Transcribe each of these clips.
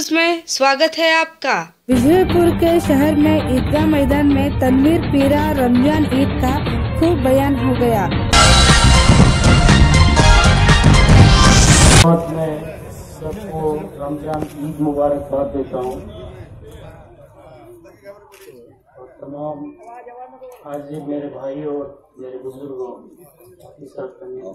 News में स्वागत है आपका। विजयपुर के शहर में ईदगाह मैदान में तनवीर पीरा रमजान ईद का खूब बयान हो गया। मैं सबको रमजान ईद मुबारकबाद देता हूँ और तमाम आज मेरे भाई और मेरे बुजुर्गों के साथ करने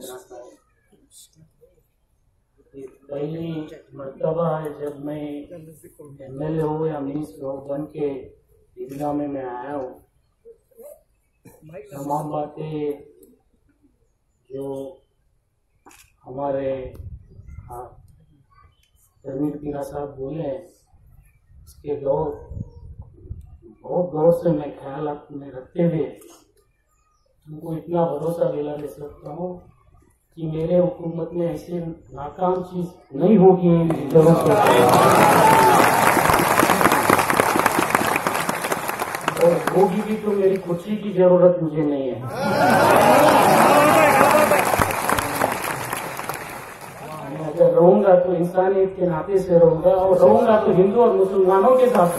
पहली मर्तबा है जब मैं MLA हो या मिनिस्टर हो बन के ईदगाह में मैं आया हूँ। तमाम बातें जो हमारे तनवीर पीरा साहब बोले हैं इसके बहुत गौर से मैं ख्याल में रखते हुए तुमको इतना भरोसा दिला दे सकता हूँ कि मेरे हुकूमत में ऐसे नाकाम चीज नहीं होगी। और होगी भी तो मेरी खुशी की जरूरत मुझे नहीं है। मैं अगर रहूंगा तो इंसानियत के नाते से रहूंगा और रहूंगा तो हिंदू और मुसलमानों के साथ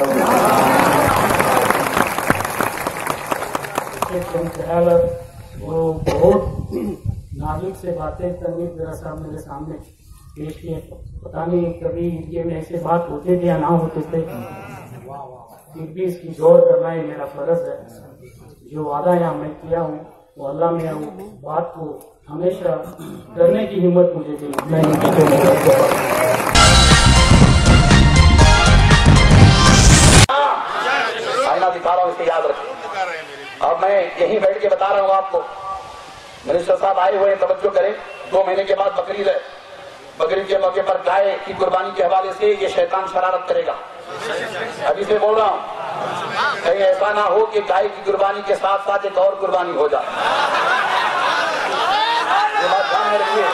रहूंगा। वो बहुत नाजुक से बातें तनवीर पीरा साहब मेरे सामने पेश किए। पता नहीं कभी ये में ऐसे बात होते थे या ना होते थे, फिर भी इसकी गौर करना ही मेरा फर्ज है। जो वादा यहाँ मैं किया हूँ वो अल्लाह में वो बात को हमेशा करने की हिम्मत मुझे दी। आईना दिखा रहा हूँ, इसे याद रखें। अब मैं यही बैठ के बता रहा हूँ आपको। मिनिस्टर साहब आए हुए तवज्जो करें। 2 महीने के बाद बकरीद है। बकरीद के मौके पर गाय की कुर्बानी के हवाले से ये शैतान शरारत करेगा। अभी से बोल रहा हूँ, कहीं ऐसा ना हो कि गाय की कुर्बानी के साथ साथ एक और कुर्बानी हो जाए। ये बात ध्यान में रखिए।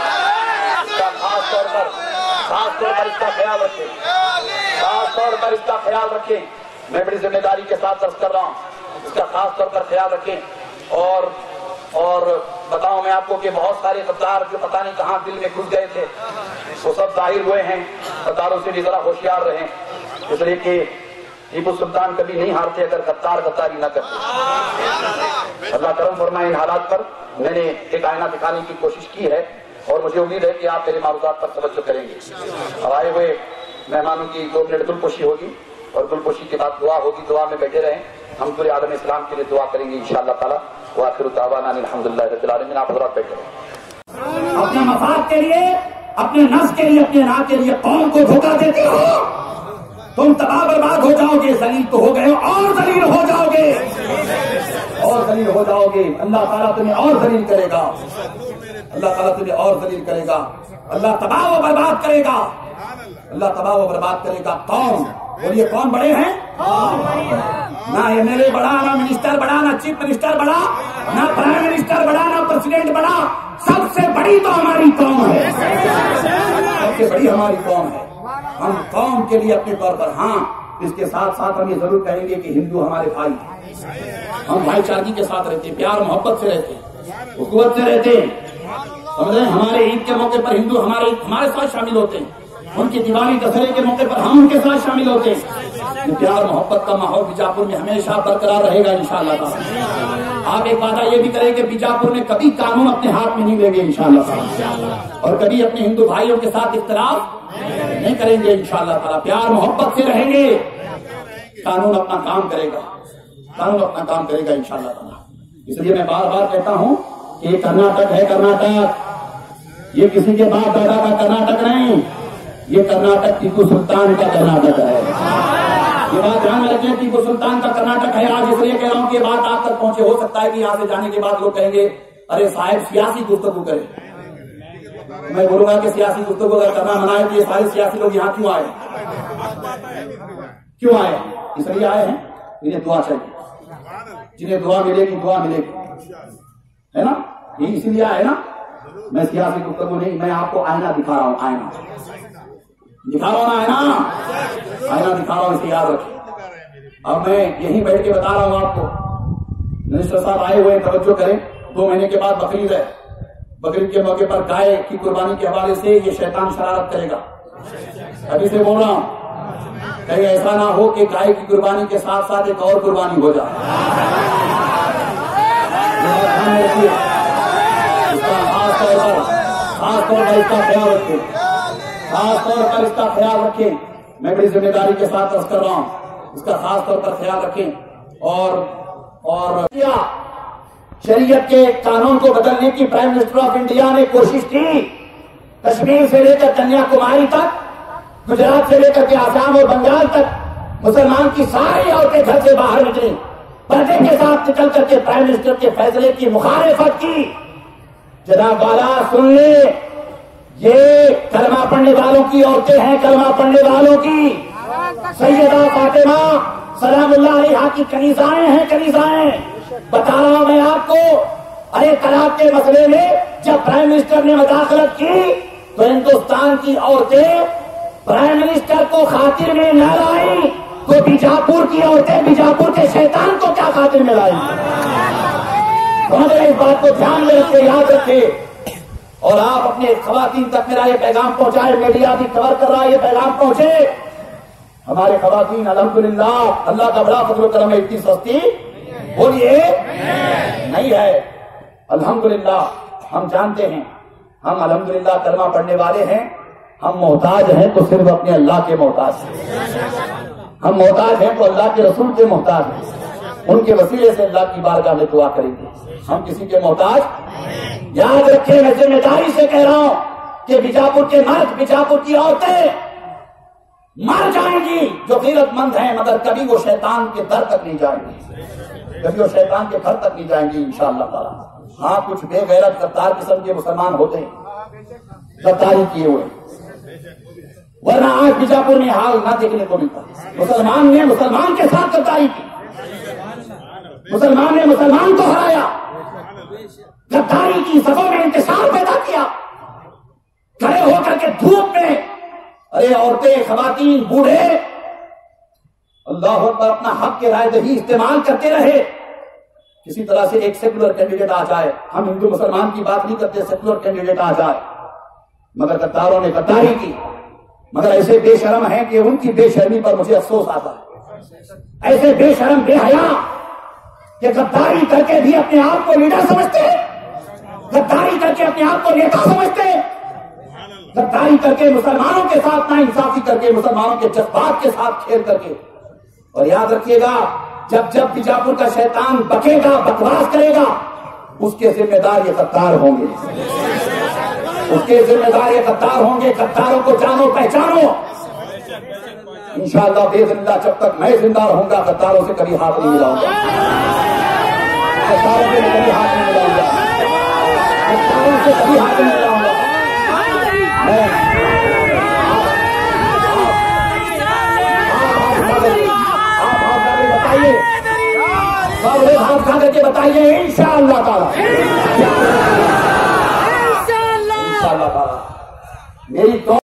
खास तौर पर इसका ख्याल रखें। खास तौर पर इसका ख्याल रखें। मैं बड़ी जिम्मेदारी के साथ अर्ज कर रहा हूँ, इसका खास तौर पर ख्याल रखें। और बताऊं मैं आपको कि बहुत सारे गद्दार जो पता नहीं कहां दिल में घुस गए थे वो सब जाहिर हुए हैं। गद्दारों से भी जरा होशियार रहें, इसलिए कि टीपू सुल्तान कभी नहीं हारते अगर गद्दार गद्दारी न करते। अल्लाह करम फरमाए। इन हालात पर मैंने एक आईना दिखाने की कोशिश की है और मुझे उम्मीद है कि आप मेरे मारूदात पर तवज्जो करेंगे। अब आए हुए मेहमानों की 2 मिनट गुलपोशी होगी और गुलपोशी के बाद दुआ होगी। दुआ में बैठे रहें। हम पूरे आलम इस्लाम के लिए दुआ करेंगे इंशाअल्लाह ताला। वाखिर दावाना अल्हम्दुलिल्लाह रब्बिल आलमीन। आप हज़रात बैठे रहें। अपने मफाद के लिए, अपने नफ्स के लिए, अपने राह के लिए कौम को धोखा देते हो, तुम तबाह बर्बाद हो जाओगे। जलील तो हो गए और जलील हो जाओगे, और जलील हो जाओगे। अल्लाह ताला तुम्हें और जलील करेगा। अल्लाह ताला तुम्हें और जलील करेगा। अल्लाह तबाह व बर्बाद करेगा। अल्लाह तबाह व बर्बाद करेगा। कौन बोलिए, कौन बड़े हैं? ना MLA बड़ा, ना मिनिस्टर बड़ा, ना चीफ मिनिस्टर बड़ा, ना प्राइम मिनिस्टर बड़ा, ना प्रेसिडेंट बड़ा। सबसे बड़ी तो हमारी कौम है। सबसे बड़ी हमारी कौम है। हम कौम के लिए अपने तौर पर, हाँ, इसके साथ साथ हम ये जरूर कहेंगे कि हिंदू हमारे भाई, हम भाईचारगी के साथ रहते, प्यार मोहब्बत से रहते, उखुवत से रहते। समझ रहे? हमारे ईद के मौके पर हिंदू हमारे साथ शामिल होते हैं। उनकी दिवाली दशहरे के मौके पर हम उनके साथ शामिल होते हैं। प्यार मोहब्बत का माहौल बीजापुर में हमेशा बरकरार रहेगा इंशाअल्लाह ताला। आप एक वादा ये भी करें कि बीजापुर में कभी कानून अपने हाथ में नहीं लेंगे इंशाअल्लाह ताला, और कभी अपने हिंदू भाइयों के साथ इख्तिलाफ नहीं करेंगे इंशाअल्लाह ताला। प्यार मोहब्बत से रहेंगे। कानून अपना काम करेगा, कानून अपना काम करेगा इंशाअल्लाह ताला। इसलिए मैं बार बार कहता हूँ कि ये कर्नाटक है, कर्नाटक ये किसी के बाप दादा का कर्नाटक नहीं, ये कर्नाटक टीपू सुल्तान का कर्नाटक है। ये बात ध्यान में रखें, टीपू सुल्तान का कर्नाटक है। आज इसलिए कह रहा हूँ कि बात आप तक पहुंचे। हो सकता है कि यहाँ से जाने के बाद लोग कहेंगे अरे साहब सियासी गुफ्तगू करें। मैं बोलूंगा कि सियासी गुफ्तगू अगर करना मना है तो ये सारे सियासी लोग यहाँ क्यों आए? क्यों आए? इसलिए आए हैं इन्हें दुआ चाहिए। जिन्हें दुआ मिलेगी दुआ मिलेगी, है ना? ये इसीलिए आए ना। मैं सियासी गुफ्तगू नहीं, मैं आपको आईना दिखा रहा हूँ। आईना दिखा रहा हूँ ना, आईना दिखा रहा हूँ, इसे याद रखें। अब मैं यहीं बैठ के बता रहा हूँ आपको। मिनिस्टर साहब आए हुए तवज्जो करें। 2 महीने के बाद बकरीद है। बकरीद के मौके पर गाय की कुर्बानी के हवाले से ये शैतान शरारत करेगा। अभी से बोल रहा हूँ, कहीं ऐसा ना हो कि गाय की कुर्बानी के साथ साथ एक और कुर्बानी हो जाए। इसका खास तौर पर इसका ख्याल रखें, खास तौर पर इसका ख्याल रखें। मैं बड़ी जिम्मेदारी के साथ अर्ज कर रहा हूं, इसका खास तौर पर ख्याल रखें। और शरीयत के कानून को बदलने की प्राइम मिनिस्टर ऑफ इंडिया ने कोशिश की। कश्मीर से लेकर कन्याकुमारी तक, गुजरात से लेकर के आसाम और बंगाल तक मुसलमान की सारी औरतें घर से बाहर निकली, पर्दे के साथ निकल करके प्राइम मिनिस्टर के फैसले की मुखालिफत की। जनाब वाला सुन ले, ये कलमा पढ़ने वालों की औरतें हैं, कलमा पढ़ने वालों की। सैयदा फातिमा सलामुल्लाह अलैहा की कनीज़ाएं हैं, कनीज़ाएं। बता रहा हूं मैं आपको, अरे तलाक के मसले में जब प्राइम मिनिस्टर ने मुदाखलत की तो हिंदुस्तान की औरतें प्राइम मिनिस्टर को खातिर में न लाई तो बीजापुर की औरतें बीजापुर के शैतान को क्या खातिर में लाई। समझ रहे, इस बात को ध्यान में रखे, याद रखे। और आप अपने खवातीन तक मेरा ये पैगाम पहुंचाए, मीडिया भी कवर कर रहा है, ये पैगाम पहुंचे। हमारे खवातीन अल्हम्दुलिल्लाह, अल्लाह का बड़ा फजल करम है, इतनी सस्ती बोलिए नहीं है। अल्हम्दुलिल्लाह हम जानते हैं, हम अल्हम्दुलिल्लाह कलमा पढ़ने वाले हैं। हम मोहताज हैं तो सिर्फ अपने अल्लाह के मोहताज हैं। हम मोहताज हैं तो अल्लाह के रसूल के मोहताज हैं। उनके वसीले से अल्लाह की बारगाह में दुआ करेंगे, हम किसी के मोहताज। याद रखें, मैं जिम्मेदारी से कह रहा हूं कि बीजापुर के मर्द, बीजापुर की औरतें मर जाएंगी जो गैरतमंद हैं, मगर कभी वो शैतान के दर तक नहीं जाएंगी, कभी वो शैतान के घर तक नहीं जाएंगी इंशाअल्लाह ताला। हाँ, कुछ बेगैरत गद्दार किस्म के मुसलमान होते हैं गद्दारी किए हुए, वरना आज बीजापुर में हाल ना देखने को मिलता। मुसलमान ने मुसलमान के साथ गद्दारी की, मुसलमान ने मुसलमान को हराया, गद्दारी की, सफों में इंतशार पैदा किया, खड़े होकर के धूप में। अरे औरतें, खवातीन, बूढ़े अल्लाह पर अपना हक के राय दही इस्तेमाल करते रहे। किसी तरह से एक सेकुलर कैंडिडेट आ जाए, हम हिंदू मुसलमान की बात नहीं करते, सेकुलर कैंडिडेट आ जाए, मगर गद्दारों ने गद्दारी की। मगर ऐसे बेशरम हैं कि उनकी बेशर्मी पर मुझे अफसोस आता है। ऐसे बेशरम, बेहया कि गद्दारी करके भी अपने आप को लीडर समझते हैं, गद्दारी करके अपने आप को नेता समझते हैं, गद्दारी करके मुसलमानों के साथ नाइंसाफी करके, मुसलमानों के जज्बात के साथ खेल करके। और याद रखिएगा, जब जब बीजापुर का शैतान बकेगा, बकवास करेगा, उसके जिम्मेदार ये गद्दार होंगे, उसके जिम्मेदार ये गद्दार होंगे। गद्दारों को जानो, पहचानो। इंशाअल्लाह बेइज़्निल्लाह जब तक मैं जिंदा रहूंगा गद्दारों से कभी हाथ नहीं मिलाऊंगा, गद्दारों से कभी हाथ नहीं मिलाऊंगा, गद्दारों से कभी हाथ नहीं मिलाऊंगा। बताइए, सब लोग हाथ खा करके बताइए इंशाअल्लाह ताला, इंशाअल्लाह ताला। मेरी